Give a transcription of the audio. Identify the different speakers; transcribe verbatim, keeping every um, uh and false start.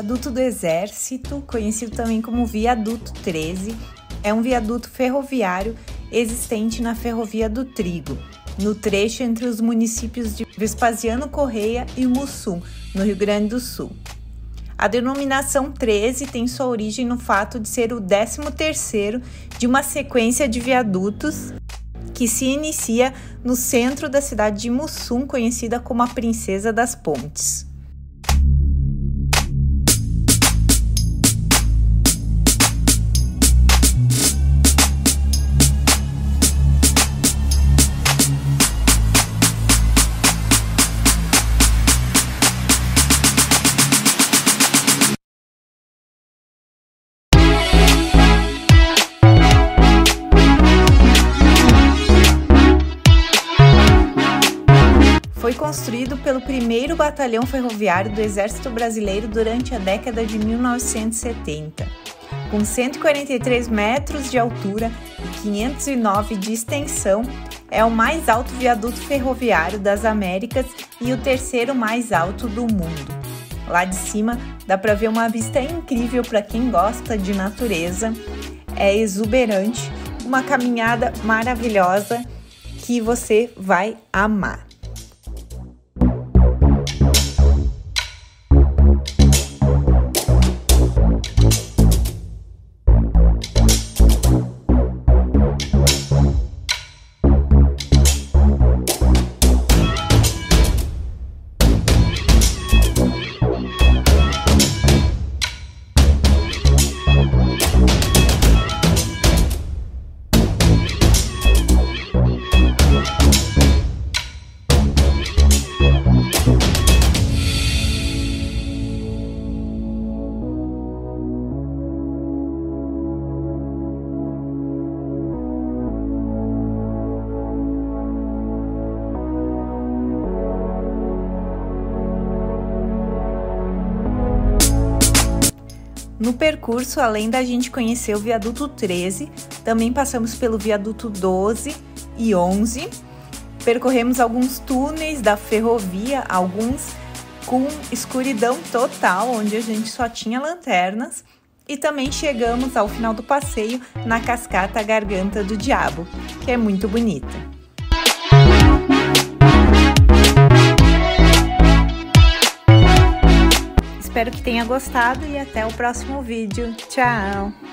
Speaker 1: Viaduto do Exército, conhecido também como Viaduto treze, é um viaduto ferroviário existente na Ferrovia do Trigo, no trecho entre os municípios de Vespasiano Correia e Mussum, no Rio Grande do Sul. A denominação treze tem sua origem no fato de ser o décimo terceiro de uma sequência de viadutos que se inicia no centro da cidade de Mussum, conhecida como a Princesa das Pontes. Foi construído pelo primeiro Batalhão Ferroviário do Exército Brasileiro durante a década de mil novecentos e setenta. Com cento e quarenta e três metros de altura e quinhentos e nove de extensão, é o mais alto viaduto ferroviário das Américas e o terceiro mais alto do mundo. Lá de cima dá para ver uma vista incrível para quem gosta de natureza, é exuberante, uma caminhada maravilhosa que você vai amar. No percurso, além da gente conhecer o Viaduto treze, também passamos pelo Viaduto doze e onze, percorremos alguns túneis da ferrovia, alguns com escuridão total, onde a gente só tinha lanternas, e também chegamos ao final do passeio na Cascata Garganta do Diabo, que é muito bonita. Espero que tenha gostado e até o próximo vídeo. Tchau!